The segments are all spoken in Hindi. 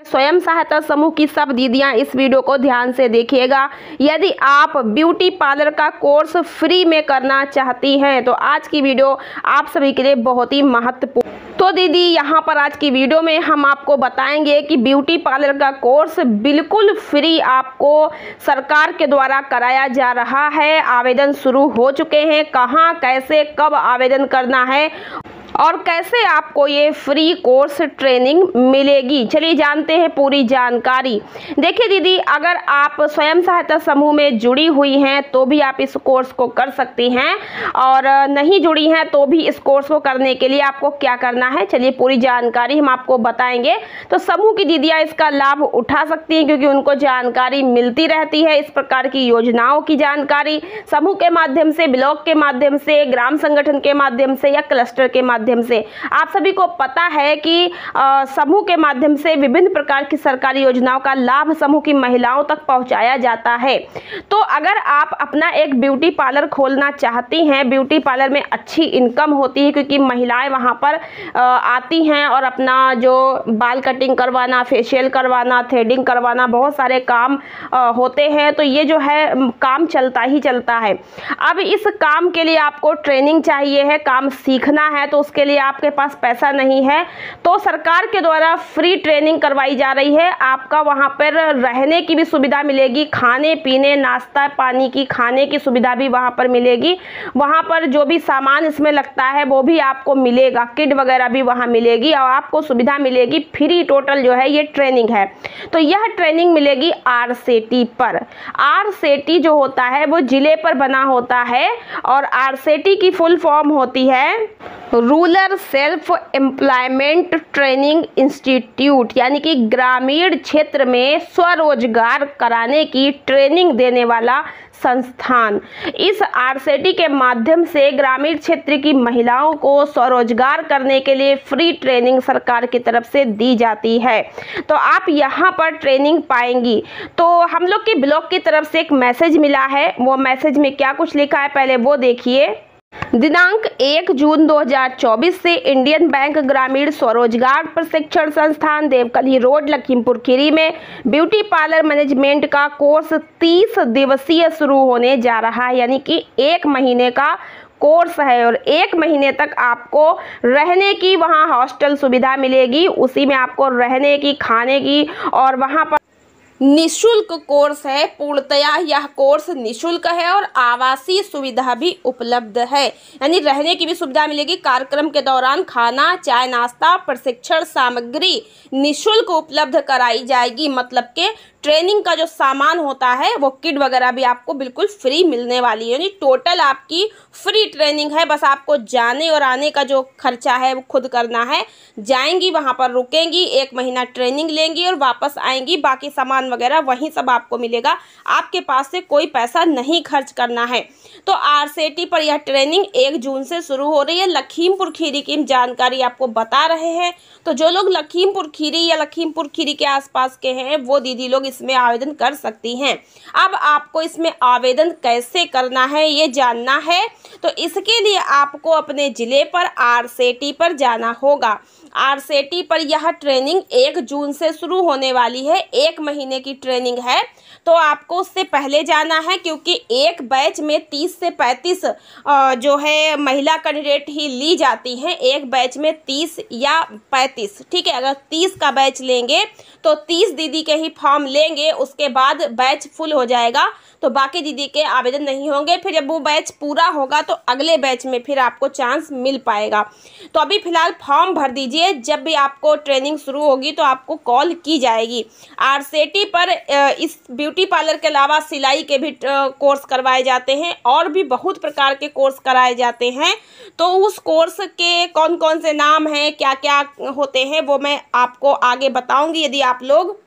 स्वयं सहायता समूह की सब दीदियां इस वीडियो को ध्यान से देखिएगा। यदि आप ब्यूटी पार्लर का कोर्स फ्री में करना चाहती हैं तो आज की वीडियो आप सभी के लिए बहुत ही महत्वपूर्ण। तो दीदी यहाँ पर आज की वीडियो में हम आपको बताएंगे कि ब्यूटी पार्लर का कोर्स बिल्कुल फ्री आपको सरकार के द्वारा कराया जा रहा है। आवेदन शुरू हो चुके हैं, कहाँ कैसे कब आवेदन करना है और कैसे आपको ये फ्री कोर्स ट्रेनिंग मिलेगी, चलिए जानते हैं पूरी जानकारी। देखिए दीदी, अगर आप स्वयं सहायता समूह में जुड़ी हुई हैं तो भी आप इस कोर्स को कर सकती हैं, और नहीं जुड़ी हैं तो भी इस कोर्स को करने के लिए आपको क्या करना है, चलिए पूरी जानकारी हम आपको बताएंगे। तो समूह की दीदियाँ इसका लाभ उठा सकती हैं क्योंकि उनको जानकारी मिलती रहती है इस प्रकार की योजनाओं की जानकारी समूह के माध्यम से, ब्लॉक के माध्यम से, ग्राम संगठन के माध्यम से या क्लस्टर के माध्यम से। आप सभी को पता है कि समूह के माध्यम से विभिन्न प्रकार की सरकारी योजनाओं का लाभ समूह की महिलाओं तक पहुंचाया जाता है। तो अगर आप अपना एक ब्यूटी पार्लर खोलना चाहती हैं, ब्यूटी पार्लर में अच्छी इनकम होती है क्योंकि महिलाएं वहां पर आती हैं और अपना जो बाल कटिंग करवाना, फेशियल करवाना, थ्रेडिंग करवाना, बहुत सारे काम होते हैं। तो ये जो है काम चलता ही चलता है। अब इस काम के लिए आपको ट्रेनिंग चाहिए है, काम सीखना है, तो उसके लिए आपके पास पैसा नहीं है तो सरकार के द्वारा फ्री ट्रेनिंग करवाई जा रही है। आपका वहां पर रहने की भी सुविधा मिलेगी, खाने पीने, नाश्ता पानी की, खाने की सुविधा भी वहां पर मिलेगी। वहां पर जो भी सामान इसमें लगता है वो भी आपको मिलेगा, किट वगैरह भी वहां मिलेगी और आपको सुविधा मिलेगी फ्री। टोटल जो है ये ट्रेनिंग है। तो यह ट्रेनिंग मिलेगी आरसेटी पर। आरसेटी जो होता है वो जिले पर बना होता है और आरसेटी की फुल फॉर्म होती है rural self employment training institute, यानी कि ग्रामीण क्षेत्र में स्वरोजगार कराने की ट्रेनिंग देने वाला संस्थान। इस आरसेटी के माध्यम से ग्रामीण क्षेत्र की महिलाओं को स्वरोजगार करने के लिए फ्री ट्रेनिंग सरकार की तरफ से दी जाती है। तो आप यहाँ पर ट्रेनिंग पाएंगी। तो हम लोग की ब्लॉक की तरफ से एक मैसेज मिला है, वो मैसेज में क्या कुछ लिखा है पहले वो देखिए। दिनांक 1 जून 2024 से इंडियन बैंक ग्रामीण स्वरोजगार प्रशिक्षण संस्थान देवकली रोड लखीमपुर खीरी में ब्यूटी पार्लर मैनेजमेंट का कोर्स 30 दिवसीय शुरू होने जा रहा है। यानी कि 1 महीने का कोर्स है और 1 महीने तक आपको रहने की वहाँ हॉस्टल सुविधा मिलेगी। उसी में आपको रहने की, खाने की और वहाँ पर निशुल्क कोर्स है। पूर्णतया यह कोर्स निशुल्क है और आवासीय सुविधा भी उपलब्ध है, यानी रहने की भी सुविधा मिलेगी। कार्यक्रम के दौरान खाना, चाय, नाश्ता, प्रशिक्षण सामग्री निशुल्क उपलब्ध कराई जाएगी। मतलब के ट्रेनिंग का जो सामान होता है वो किट वगैरह भी आपको बिल्कुल फ्री मिलने वाली है। यानी टोटल आपकी फ्री ट्रेनिंग है, बस आपको जाने और आने का जो खर्चा है वो खुद करना है। जाएंगी, वहाँ पर रुकेंगी, 1 महीना ट्रेनिंग लेंगी और वापस आएंगी। बाकी सामान वगैरह वहीं सब आपको मिलेगा, आपके पास से कोई पैसा नहीं खर्च करना है। तो आरसेटी पर यह ट्रेनिंग 1 जून से शुरू हो रही है। लखीमपुर खीरी की जानकारी आपको बता रहे हैं। तो जो लोग लखीमपुर खीरी या लखीमपुर खीरी के आसपास के हैं वो दीदी लोग इसमें आवेदन कर सकती हैं। अब आपको इसमें आवेदन कैसे करना है ये जानना है, तो इसके लिए आपको अपने ज़िले पर आरसेटी पर जाना होगा। आरसेटी पर यह ट्रेनिंग 1 जून से शुरू होने वाली है, 1 महीने की ट्रेनिंग है। तो आपको उससे पहले जाना है क्योंकि एक बैच में 30 से 35 जो है महिला कैंडिडेट ही ली जाती हैं। एक बैच में 30 या 35, ठीक है। अगर 30 का बैच लेंगे तो 30 दीदी के ही फॉर्म लेंगे, उसके बाद बैच फुल हो जाएगा तो बाकी दीदी के आवेदन नहीं होंगे। फिर जब वो बैच पूरा होगा तो अगले बैच में फिर आपको चांस मिल पाएगा। तो अभी फ़िलहाल फॉर्म भर दीजिए, जब भी आपको ट्रेनिंग शुरू होगी तो आपको कॉल की जाएगी। आरसेटी पर इस ब्यूटी पार्लर के अलावा सिलाई के भी कोर्स करवाए जाते हैं और भी बहुत प्रकार के कोर्स कराए जाते हैं। तो उस कोर्स के कौन कौन से नाम हैं, क्या क्या होते हैं, वो मैं आपको आगे बताऊँगी। यदि आप लोग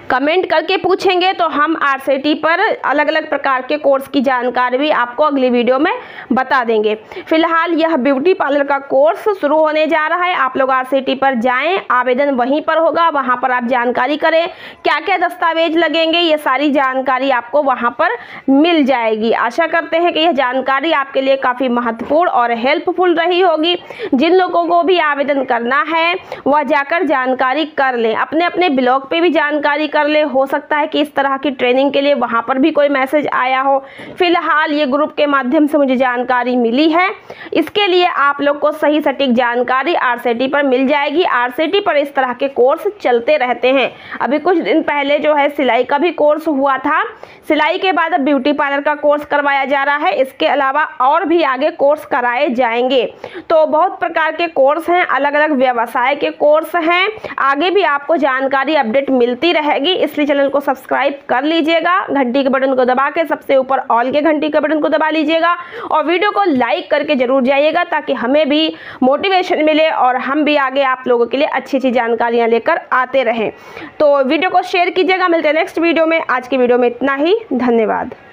कमेंट करके पूछेंगे तो हम आरसीटी पर अलग अलग प्रकार के कोर्स की जानकारी भी आपको अगली वीडियो में बता देंगे। फिलहाल यह ब्यूटी पार्लर का कोर्स शुरू होने जा रहा है। आप लोग आरसीटी पर जाएं, आवेदन वहीं पर होगा, वहां पर आप जानकारी करें क्या क्या दस्तावेज लगेंगे, ये सारी जानकारी आपको वहां पर मिल जाएगी। आशा करते हैं कि यह जानकारी आपके लिए काफ़ी महत्वपूर्ण और हेल्पफुल रही होगी। जिन लोगों को भी आवेदन करना है वह जाकर जानकारी कर लें, अपने अपने ब्लॉग पे भी जानकारी कर लें। हो सकता है कि इस तरह की ट्रेनिंग के लिए वहां पर भी कोई मैसेज आया हो। फिलहाल ये ग्रुप के माध्यम से मुझे जानकारी मिली है। इसके लिए आप लोग को सही सटीक जानकारी आरसीटी पर मिल जाएगी। आरसीटी पर इस तरह के कोर्स चलते रहते हैं। अभी कुछ दिन पहले जो है सिलाई का भी कोर्स हुआ था। सिलाई के बाद अब ब्यूटी पार्लर का कोर्स करवाया जा रहा है। इसके अलावा और भी आगे कोर्स कराए जाएंगे। तो बहुत प्रकार के कोर्स हैं, अलग अलग व्यवसाय के कोर्स हैं। आगे भी आपको जानकारी अपडेट मिलती रहेगी, इसलिए चैनल को सब्सक्राइब कर लीजिएगा। घंटी के बटन को दबा के सबसे ऊपर ऑल के घंटी के बटन को दबा लीजिएगा और वीडियो को लाइक करके जरूर जाइएगा, ताकि हमें भी मोटिवेशन मिले और हम भी आगे आप लोगों के लिए अच्छी अच्छी जानकारियां लेकर आते रहें। तो वीडियो को शेयर कीजिएगा। मिलते हैं नेक्स्ट वीडियो में। आज की वीडियो में इतना ही। धन्यवाद।